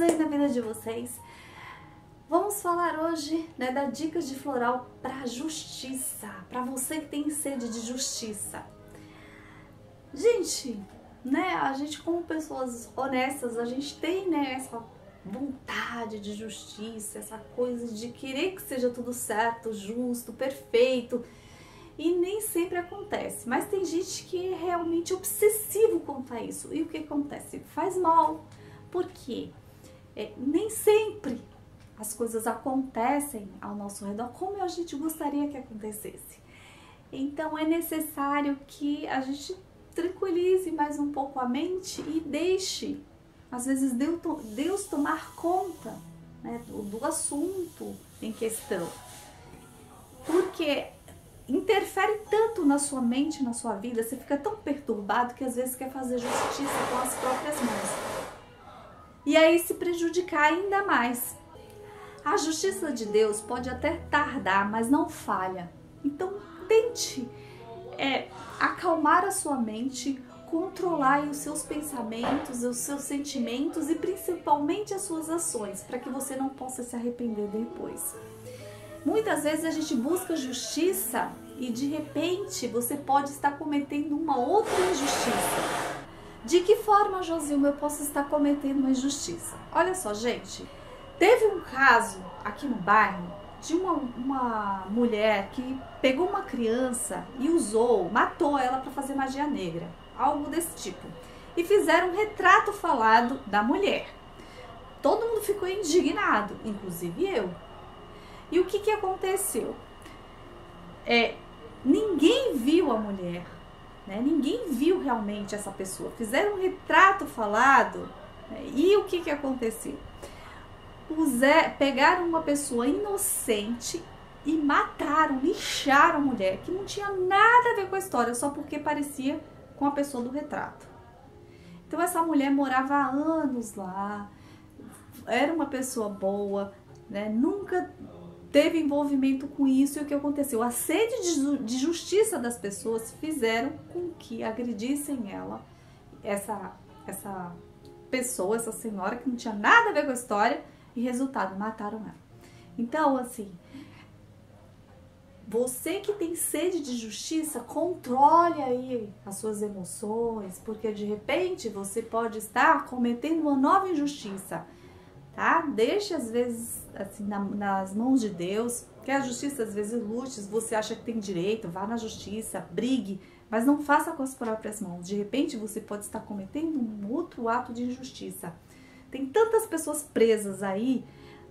aí na vida de vocês? Vamos falar hoje, né, da dicas de floral para justiça, para você que tem sede de justiça. Gente, né, a gente como pessoas honestas, a gente tem, né, essa vontade de justiça, essa coisa de querer que seja tudo certo, justo, perfeito. E nem sempre acontece, mas tem gente que é realmente obsessivo quanto a isso. E o que acontece? Faz mal. Por quê? Nem sempre as coisas acontecem ao nosso redor como a gente gostaria que acontecesse. Então é necessário que a gente tranquilize mais um pouco a mente e deixe, às vezes, Deus tomar conta, né, do assunto em questão. Porque interfere tanto na sua mente, na sua vida, você fica tão perturbado que às vezes quer fazer justiça com as próprias mãos. E aí se prejudicar ainda mais. A justiça de Deus pode até tardar, mas não falha. Então tente acalmar a sua mente, controlar os seus pensamentos, os seus sentimentos e principalmente as suas ações, para que você não possa se arrepender depois. Muitas vezes a gente busca justiça e de repente você pode estar cometendo uma outra injustiça. De que forma, Josilma, eu posso estar cometendo uma injustiça? Olha só, gente, teve um caso aqui no bairro de uma mulher que pegou uma criança e matou ela para fazer magia negra, algo desse tipo. E fizeram um retrato falado da mulher. Todo mundo ficou indignado, inclusive eu. E o que aconteceu? Ninguém viu a mulher, né? Ninguém viu realmente essa pessoa. Fizeram um retrato falado, né? E o que aconteceu? Pegaram uma pessoa inocente e mataram, lixaram a mulher, que não tinha nada a ver com a história, só porque parecia com a pessoa do retrato. Então essa mulher morava há anos lá, era uma pessoa boa, né? Nunca teve envolvimento com isso. E o que aconteceu? A sede de justiça das pessoas fizeram com que agredissem ela, essa pessoa, essa senhora que não tinha nada a ver com a história, e resultado, mataram ela. Então, assim, você que tem sede de justiça, controle aí as suas emoções, porque de repente você pode estar cometendo uma nova injustiça. Tá? Deixe às vezes assim nas mãos de Deus, que a justiça às vezes lute, você acha que tem direito, vá na justiça, brigue, mas não faça com as próprias mãos. De repente você pode estar cometendo um outro ato de injustiça. Tem tantas pessoas presas aí,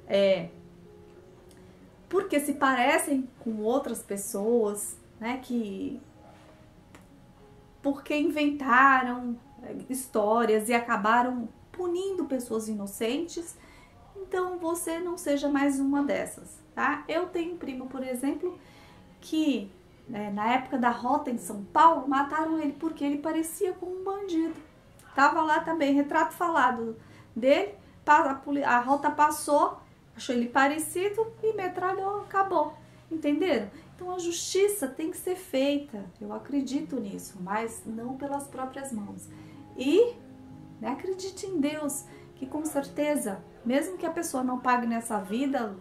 porque se parecem com outras pessoas, né, porque inventaram histórias e acabaram punindo pessoas inocentes. Então você não seja mais uma dessas, tá? Eu tenho um primo, por exemplo, que na época da Rota em São Paulo, mataram ele porque ele parecia com um bandido. Tava lá também, retrato falado dele, a Rota passou, achou ele parecido e metralhou, acabou. Entenderam? Então a justiça tem que ser feita, eu acredito nisso, mas não pelas próprias mãos. E acredite em Deus, que com certeza, mesmo que a pessoa não pague nessa vida,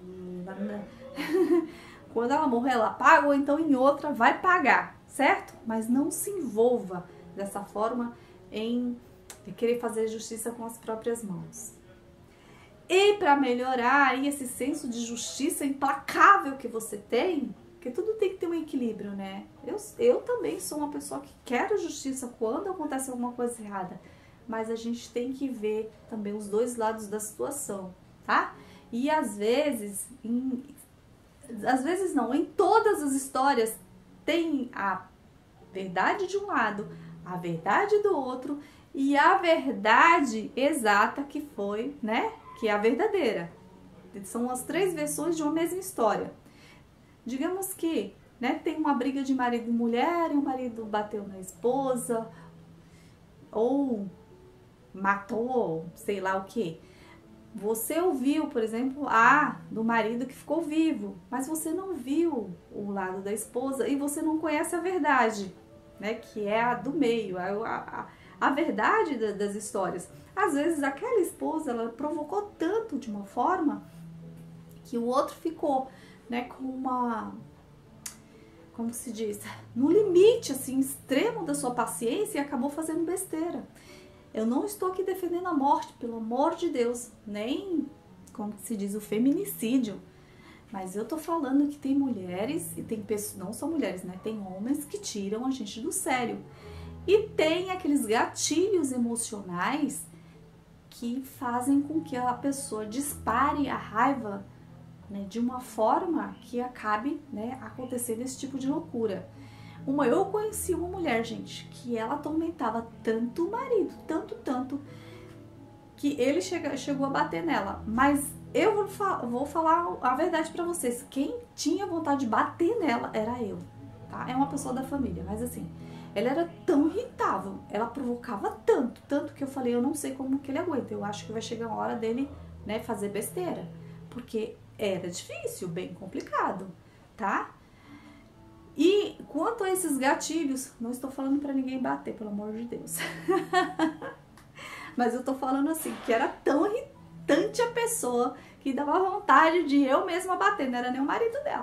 quando ela morrer ela paga, ou então em outra vai pagar, certo? Mas não se envolva dessa forma em querer fazer justiça com as próprias mãos. E para melhorar aí esse senso de justiça implacável que você tem, porque tudo tem que ter um equilíbrio, né? Eu também sou uma pessoa que quero justiça quando acontece alguma coisa errada, mas a gente tem que ver também os dois lados da situação, tá? E às vezes não, em todas as histórias tem a verdade de um lado, a verdade do outro e a verdade exata que foi, né? Que é a verdadeira. São as três versões de uma mesma história. Digamos que, né, tem uma briga de marido e mulher e o marido bateu na esposa ou matou, sei lá o que. Você ouviu, por exemplo, do marido que ficou vivo, mas você não viu o lado da esposa e você não conhece a verdade, né? Que é a do meio, a verdade das histórias. Às vezes aquela esposa, ela provocou tanto de uma forma que o outro ficou, né, com uma, como se diz, no limite, assim, extremo da sua paciência e acabou fazendo besteira. Eu não estou aqui defendendo a morte, pelo amor de Deus, nem, como se diz, o feminicídio. Mas eu tô falando que tem mulheres, e tem pessoas, não só mulheres, né? Tem homens que tiram a gente do sério. E tem aqueles gatilhos emocionais que fazem com que a pessoa dispare a raiva, né, de uma forma que acabe, né, acontecendo esse tipo de loucura. Eu conheci uma mulher, gente, que ela atormentava tanto o marido, tanto, que ele chegou a bater nela. Mas eu vou falar a verdade pra vocês, quem tinha vontade de bater nela era eu, tá? É uma pessoa da família, mas assim, ela era tão irritável, ela provocava tanto que eu falei, eu não sei como que ele aguenta, eu acho que vai chegar a hora dele, né, fazer besteira, porque era difícil, bem complicado, tá? E quanto a esses gatilhos, não estou falando pra ninguém bater, pelo amor de Deus. Mas eu tô falando assim, que era tão irritante a pessoa que dava vontade de eu mesma bater, não era nem o marido dela.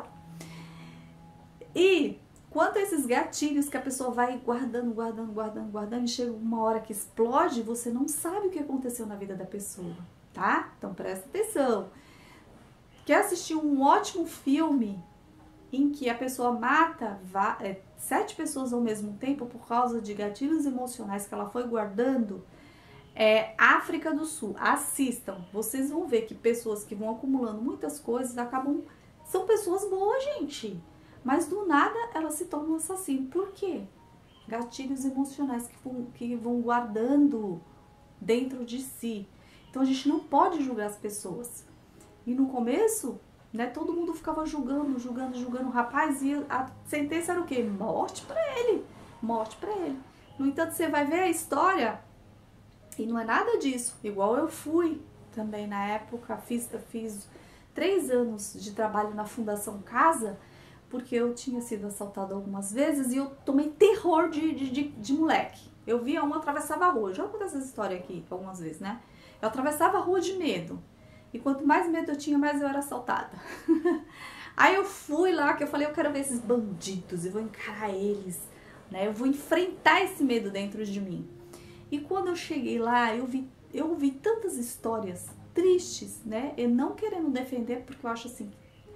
E quanto a esses gatilhos que a pessoa vai guardando, e chega uma hora que explode, você não sabe o que aconteceu na vida da pessoa, tá? Então presta atenção. Quer assistir um ótimo filme em que a pessoa mata 7 pessoas ao mesmo tempo por causa de gatilhos emocionais que ela foi guardando? África do Sul. Assistam. Vocês vão ver que pessoas que vão acumulando muitas coisas são pessoas boas, gente. Mas do nada elas se tornam assassinos. Por quê? Gatilhos emocionais que vão guardando dentro de si. Então a gente não pode julgar as pessoas. E no começo, né, todo mundo ficava julgando o rapaz, e a sentença era o quê? Morte pra ele. Morte pra ele. No entanto, você vai ver a história e não é nada disso. Igual eu fui também na época, eu fiz 3 anos de trabalho na Fundação Casa, porque eu tinha sido assaltada algumas vezes e eu tomei terror de moleque. Eu via um, atravessava a rua. Já aconteceu essa história aqui algumas vezes, né? Eu atravessava a rua de medo. E quanto mais medo eu tinha, mais eu era assaltada. Aí eu fui lá, que eu falei, eu quero ver esses bandidos, eu vou encarar eles, né? Eu vou enfrentar esse medo dentro de mim. E quando eu cheguei lá, eu ouvi tantas histórias tristes, né? Eu não querendo defender, porque eu acho assim,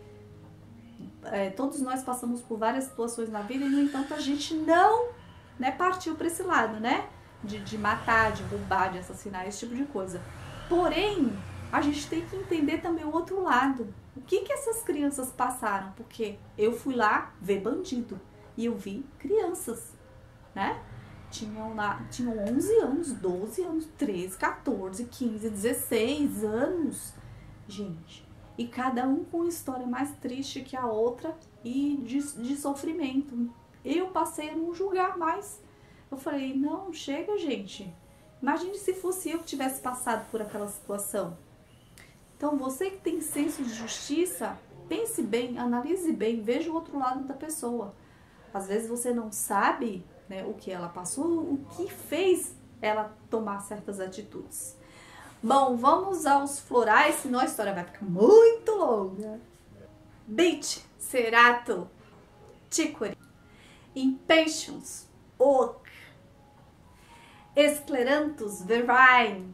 todos nós passamos por várias situações na vida e, no entanto, a gente não, né, partiu para esse lado, né? De matar, de roubar, de assassinar, esse tipo de coisa. Porém, a gente tem que entender também o outro lado. O que essas crianças passaram? Porque eu fui lá ver bandido e eu vi crianças, né? Tinham 11 anos, 12 anos, 13, 14, 15, 16 anos. Gente, e cada um com uma história mais triste que a outra e de sofrimento. Eu passei a não julgar mais. Eu falei, não, chega, gente. Imagine se fosse eu que tivesse passado por aquela situação. Então, você que tem senso de justiça, pense bem, analise bem, veja o outro lado da pessoa. Às vezes você não sabe, né, o que ela passou, o que fez ela tomar certas atitudes. Bom, vamos aos florais, senão a história vai ficar muito longa. Beech, Cerato, Chicory, Impatiens, Oak, Escleranthus, Vervain,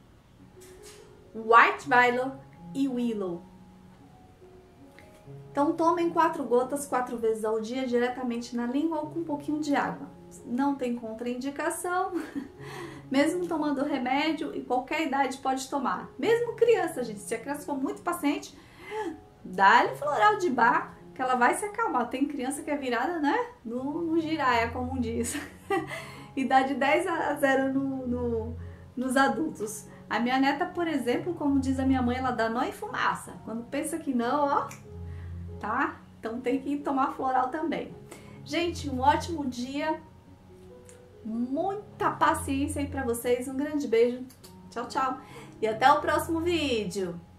White Violet e Willow. Então tomem 4 gotas 4 vezes ao dia, diretamente na língua ou com um pouquinho de água. Não tem contraindicação, mesmo tomando remédio, e qualquer idade pode tomar. Mesmo criança, gente, se a criança for muito paciente, dá-lhe floral de bar, que ela vai se acalmar. Tem criança que é virada, né, no giraia, como diz. E dá de 10 a 0 nos adultos. A minha neta, por exemplo, como diz a minha mãe, ela dá nó em fumaça. Quando pensa que não, ó, tá? Então tem que tomar floral também. Gente, um ótimo dia. Muita paciência aí pra vocês. Um grande beijo. Tchau, tchau. E até o próximo vídeo.